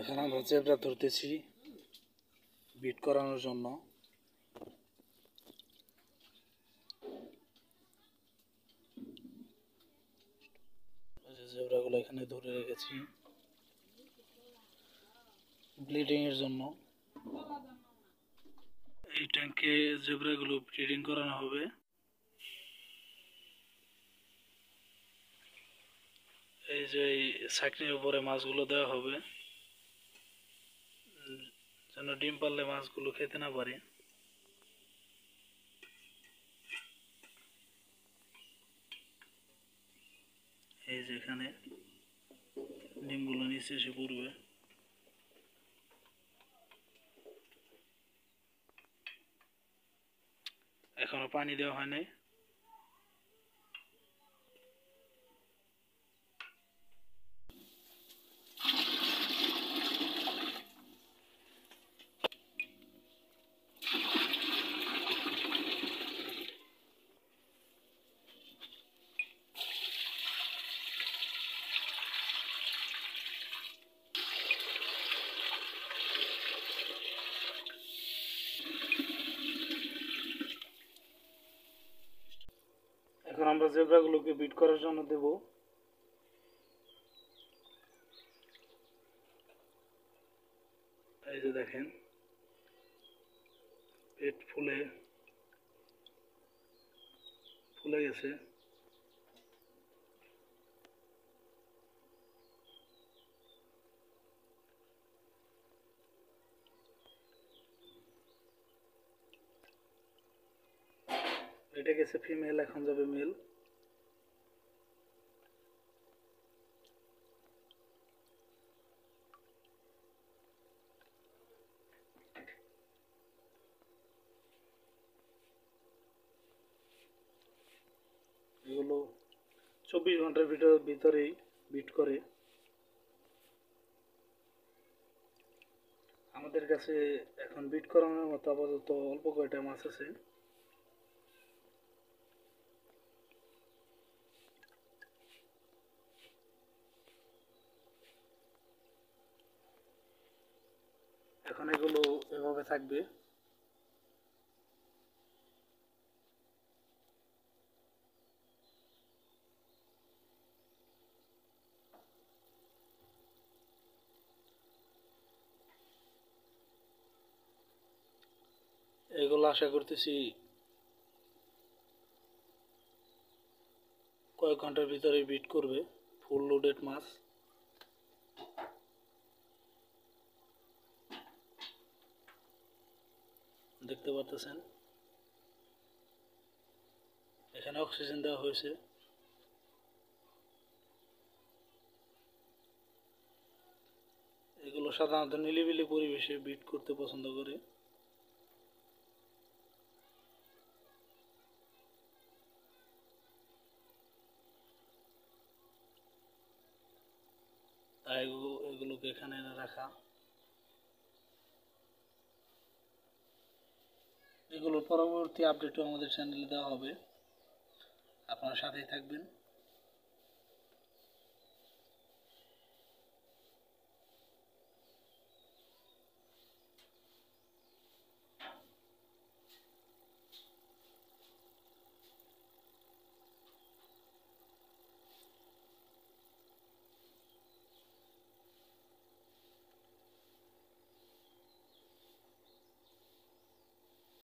এখানে আমরা জেব্রা ধরতেছি বিট করানোর জন্য। জেব্রাগুলো এখানে ধরে রেখেছি ব্লিডিং এর জন্য। এই ট্যাঙ্কে জেব্রাগুলো ব্রিডিং করানো হবে। এই যে ছাকনির উপরে মাছগুলো দেওয়া হবে যেন ডিম পারলে মাছগুলো খেতে না পারে। এই যে এখানে ডিমগুলো নিচে এসে পড়বে। এখনো পানি দেওয়া হয় নাই। এখন আমরা জেব্রাগুলোকে বিট করার জন্য দেব। এই যে দেখেন পেট ফুলে গেছে। এটা গেছে ফিমেল, এখন যাবে মেল। এগুলো 24 ঘন্টার ভিতরেই বিট করে। আমাদের কাছে এখন বিট করানোর মতো আপাতত অল্প কয়টা মাছ আছে। এখন এগুলো এভাবে থাকবে। এগুলো আশা করতেছি কয়েক ঘন্টার ভিতরে বিট করবে। ফুল লোডেড মাছ। দেখতে পাচ্ছেন এখানে অক্সিজেন দেওয়া হয়েছে। এগুলো সাধারণত নিরিবিলি পরিবেশে বিট করতে পছন্দ করে। তাই এগুলোকে এখানে এনে রাখা। এগুলোর পরবর্তী আপডেটও আমাদের চ্যানেলে দেওয়া হবে, আপনারা সাথেই থাকবেন।